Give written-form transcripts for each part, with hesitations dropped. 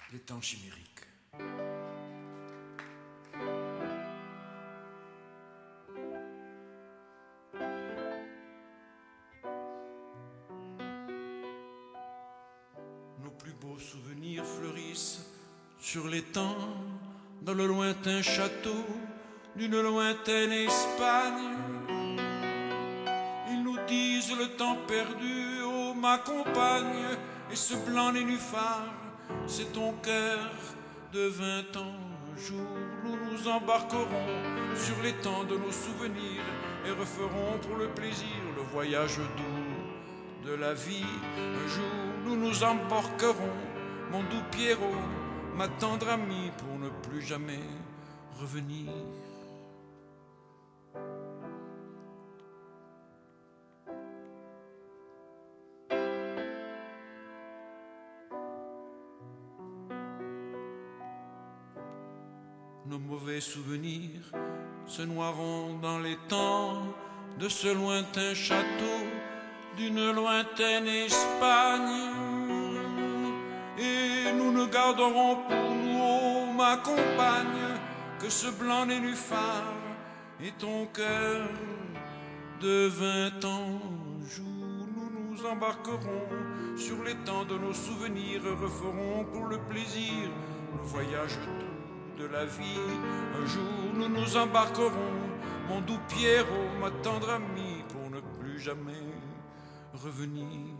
des temps chimériques. Nos plus beaux souvenirs fleurissent sur l'étang, dans le lointain château d'une lointaine Espagne. Ils nous disent le temps perdu, oh ma compagne, et ce blanc nénuphar, c'est ton cœur de 20 ans. Un jour, nous nous embarquerons sur l'étang de nos souvenirs et referons pour le plaisir le voyage doux de la vie. Un jour, nous nous embarquerons, mon doux Pierrot, ma tendre amie, pour ne plus jamais revenir. Nos mauvais souvenirs se noieront dans les temps de ce lointain château d'une lointaine Espagne. Et nous ne garderons pour nous, oh ma compagne, que ce blanc nénuphar et ton cœur de 20 ans. Un jour, nous nous embarquerons sur l'étang de nos souvenirs et referons pour le plaisir le voyage de la vie. Un jour, nous nous embarquerons, mon doux Pierrot, ma tendre amie, pour ne plus jamais revenir.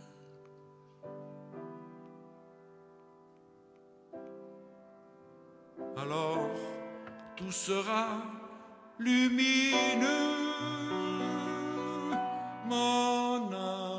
Alors, tout sera lumineux, mon âme.